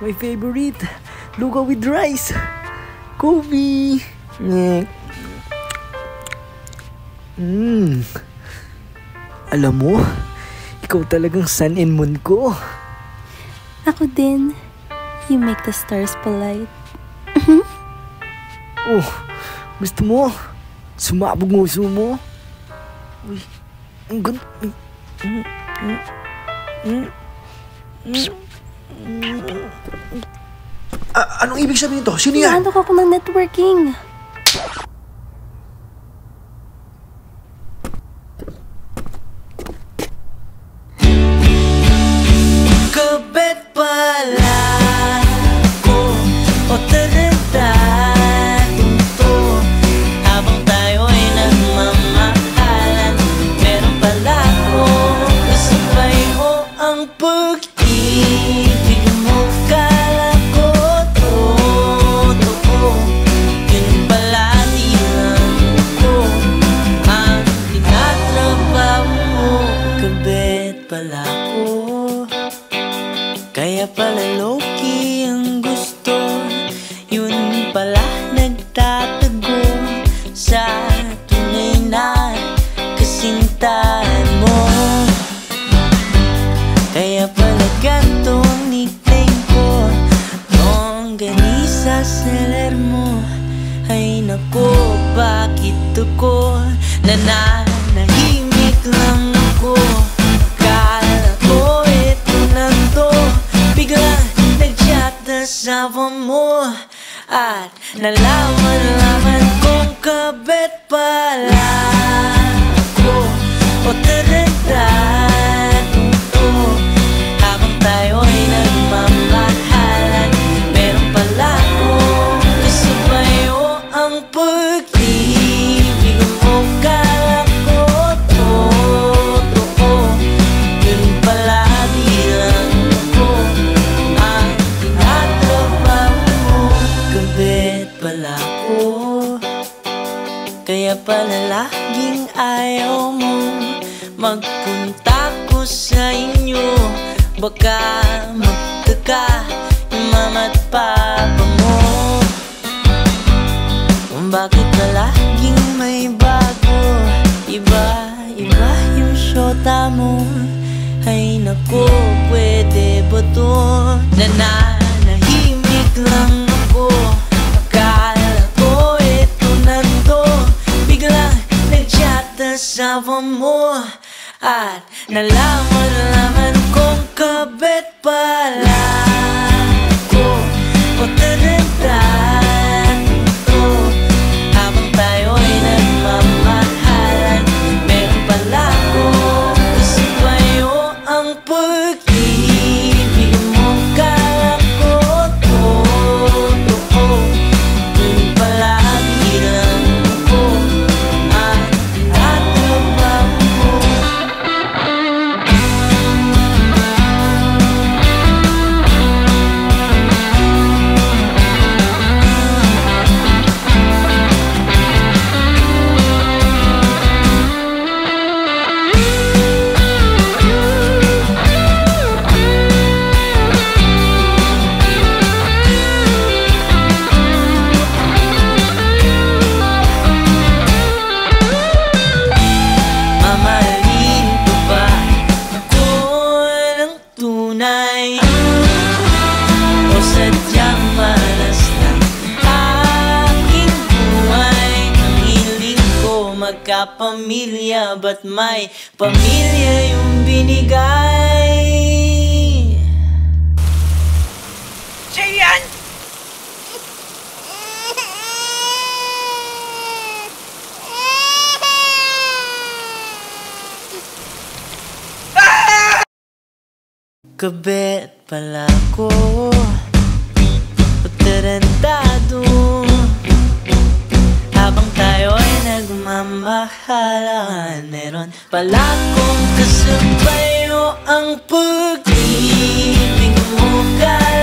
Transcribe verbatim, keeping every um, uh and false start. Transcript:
My favorite. Lugaw with rice. Kobe. Mm. Alam mo, ikaw talagang sun and moon ko. Ako din. You make the stars polite. Oh, gusto mo? Sumabog nguso mo? Uy, ang ganda. Mm, mm, mm, mm, mm. Ah, anong ibig sabihin to? Sino yan? Naantok ako ng networking. Kabit pala ko o tarantado to. Habang tayo'y nagmamahalan, meron pala ko kasabay o ang pag-ibig mo. Kala ko totoo, yun pala di lang ko ang tinatrabaho mo. Kabit pala ko, kaya pala low-key ang gusto, yun pala nagtatago sa tunay na kasintahan mo. Kaya pala ganito ang nickname ko, longganisa seller mo. Ay nako, bakit ako nananahimik lang ako? Akala ko ito na to, biglang nag-chat na asawa mo, at nalaman-laman kong kabit pala ko o tarantado to. Habang tayo'y nagmamahalan, meron pala ko kasabay o ang pag-ibig mo. Kala ko totoo, yun pala di lang ako ang tinatrabaho mo. Kabit pala ko, kaya pala laging ayaw mo magpunta ko sa inyo. Baka magtaka yung mama't papa mo kung bakit na laging may bago. Iba-iba yung syota mo. Ay nako, pwede ba to? Nananahimik lang ako. Akala ko ito na to, biglang nag-chat na asawa mo, at nalaman-laman kong kabit pala ko o tarantado to. Habang tayo'y nagmamahalan, meron pala ko kasabay o ang pag-ibig mo. Kala ko totoo, yun pala di lang ako ang tinatrabaho mo. Mamahalin ko ba ako ng tunay, o sadyang malas ng aking buhay? Ang hiling ko magkapamilya, ba't may pamilya yung binigay? Siya yan! Kabit pala ko o tarantado. Habang tayo'y nagmamahalan, meron pala kong kasabay o ang pag-ibig mo. Kaya